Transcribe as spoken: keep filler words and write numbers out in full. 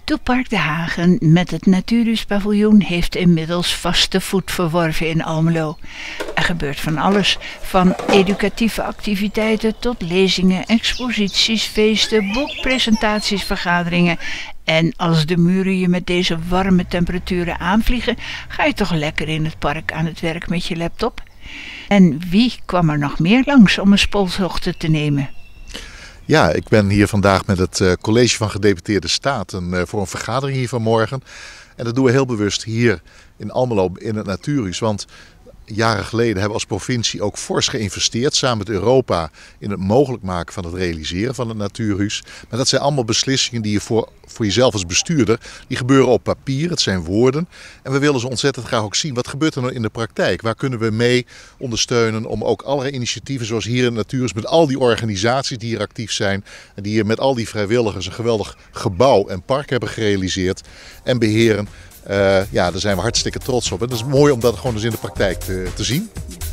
Toepark De Hagen met het Natuurhuispaviljoen heeft inmiddels vaste voet verworven in Almelo. Er gebeurt van alles, van educatieve activiteiten tot lezingen, exposities, feesten, boekpresentaties, vergaderingen. En als de muren je met deze warme temperaturen aanvliegen, ga je toch lekker in het park aan het werk met je laptop. En wie kwam er nog meer langs om een spooltocht te nemen? Ja, ik ben hier vandaag met het uh, College van Gedeputeerde Staten uh, voor een vergadering hier vanmorgen. En dat doen we heel bewust hier in Almelo in het Natuurhuis. Want jaren geleden hebben we als provincie ook fors geïnvesteerd samen met Europa in het mogelijk maken van het realiseren van het Natuurhuis. Maar dat zijn allemaal beslissingen die je voor, voor jezelf als bestuurder, die gebeuren op papier, het zijn woorden. En we willen ze ontzettend graag ook zien, wat gebeurt er nou in de praktijk? Waar kunnen we mee ondersteunen om ook allerlei initiatieven zoals hier in het Natuurhuis met al die organisaties die hier actief zijn en die hier met al die vrijwilligers een geweldig gebouw en park hebben gerealiseerd en beheren. Uh, ja, daar zijn we hartstikke trots op. En dat is mooi om dat gewoon eens in de praktijk te, te zien.